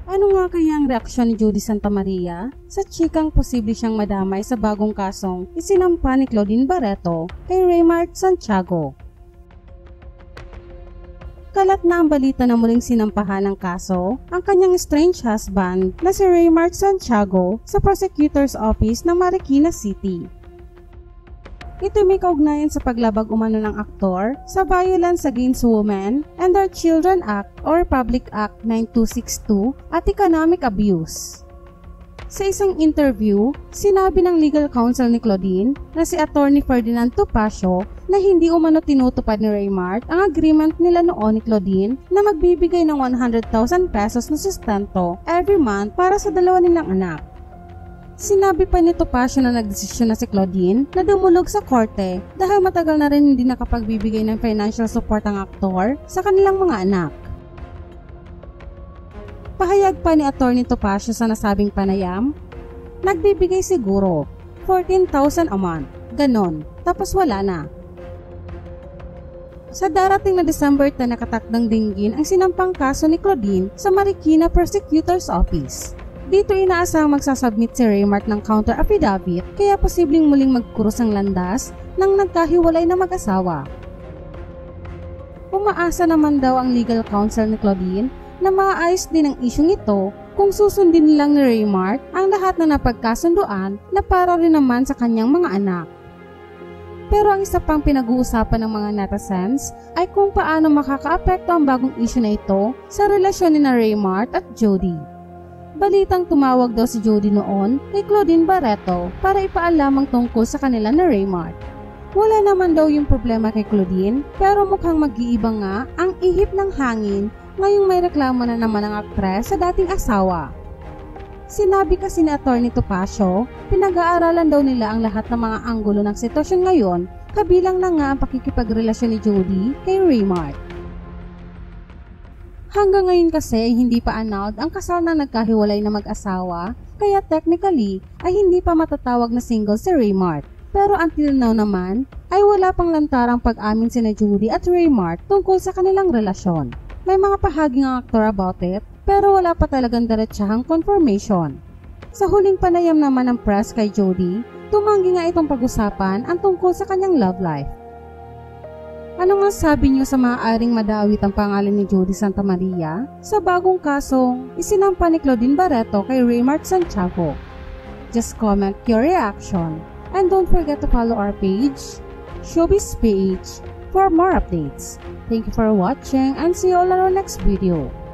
Ano nga kaya ang reaksyon ni Jody Santamaria sa chikang posible siyang madamay sa bagong kasong isinampa ni Claudine Barreto kay Raymart Santiago? Kalat na ang balita na muling sinampahan ng kaso ang kanyang estranged husband na si Raymart Santiago sa Prosecutor's Office ng Marikina City. Ito may kaugnayan sa paglabag umano ng aktor sa Violence Against Women and Their Children Act or Republic Act 9262 at economic abuse. Sa isang interview, sinabi ng legal counsel ni Claudine na si Attorney Ferdinand Topacio na hindi umano tinutupad ni Raymart ang agreement nila noon ni Claudine na magbibigay ng 100,000 pesos na sustento every month para sa dalawa nilang anak. Sinabi pa ni Topacio na nagdesisyon na si Claudine na dumulog sa korte dahil matagal na rin hindi nakapagbibigay ng financial support ang aktor sa kanilang mga anak. Pahayag pa ni Attorney Topacio sa nasabing panayam, nagbibigay siguro 14,000 a month, ganon, tapos wala na. Sa darating na December 10 nakatakdang dinggin ang sinampang kaso ni Claudine sa Marikina Prosecutor's Office. Dito inaasahang magsasubmit si Raymart ng counter affidavit kaya posibleng muling magkurus ang landas ng nagkahiwalay na mag-asawa. Umaasa naman daw ang legal counsel ni Claudine na maayos din ang isyong ito kung susundin nilang ni Raymart ang lahat na napagkasunduan na para rin naman sa kanyang mga anak. Pero ang isa pang pinag-uusapan ng mga netizens ay kung paano makakaapekto ang bagong issue na ito sa relasyon ni Raymart at Jody. Balitang tumawag daw si Jody noon kay Claudine Barreto para ipaalam ang tungkol sa kanila na Raymart. Wala naman daw yung problema kay Claudine pero mukhang mag-iiba nga ang ihip ng hangin ngayong may reklamo na naman ang aktres sa dating asawa. Sinabi kasi ni Attorney Topacio, pinag-aaralan daw nila ang lahat ng mga anggulo ng sitwasyon ngayon kabilang na nga ang pakikipagrelasyon ni Jody kay Raymart. Hanggang ngayon kasi ay hindi pa annulled ang kasal na nagkahiwalay na mag-asawa, kaya technically ay hindi pa matatawag na single si Raymart. Pero until now naman ay wala pang lantarang pag-amin sina Jody at Raymart tungkol sa kanilang relasyon. May mga pahaging ang aktor about it, pero wala pa talagang diretsahang confirmation. Sa huling panayam naman ng press kay Jody, tumanggi nga itong pag-usapan ang tungkol sa kanyang love life. Ano nga sabi niyo sa maaaring madawit ang pangalan ni Jody Santamaria sa bagong kasong isinampa ni Claudine Barreto kay Raymart Santiago? Just comment your reaction and don't forget to follow our page, Showbiz PH, for more updates. Thank you for watching and see you all on our next video.